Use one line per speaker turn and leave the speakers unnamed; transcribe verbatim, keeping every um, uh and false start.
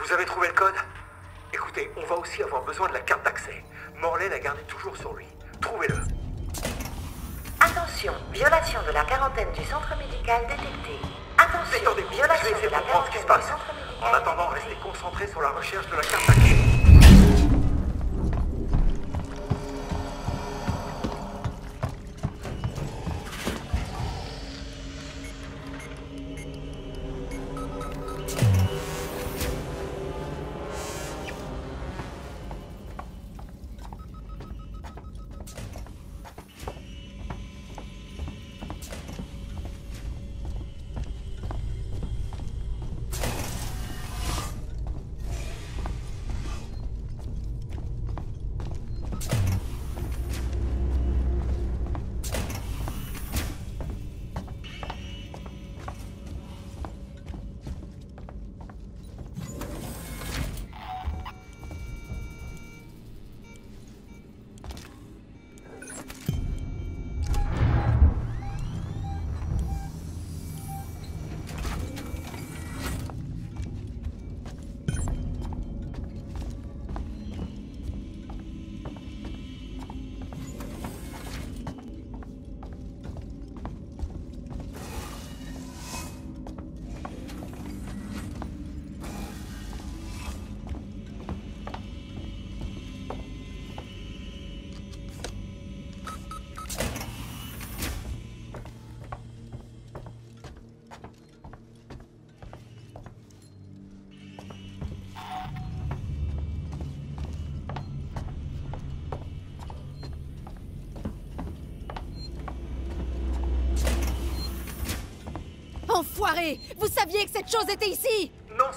Vous avez trouvé le code? Écoutez, on va aussi avoir besoin de la carte d'accès. Morley la gardait toujours sur lui. Trouvez-le.
Attention, violation de la quarantaine du centre médical détectée. Attention,
Détendez-vous, je vais
violation
essayer
de
de
la
comprendre ce qui
quarantaine
se
du
passe.
centre médical
En attendant,
détectée.
restez concentrés sur la recherche de la carte d'accès.
Enfoiré! Vous saviez que cette chose était ici!
Non,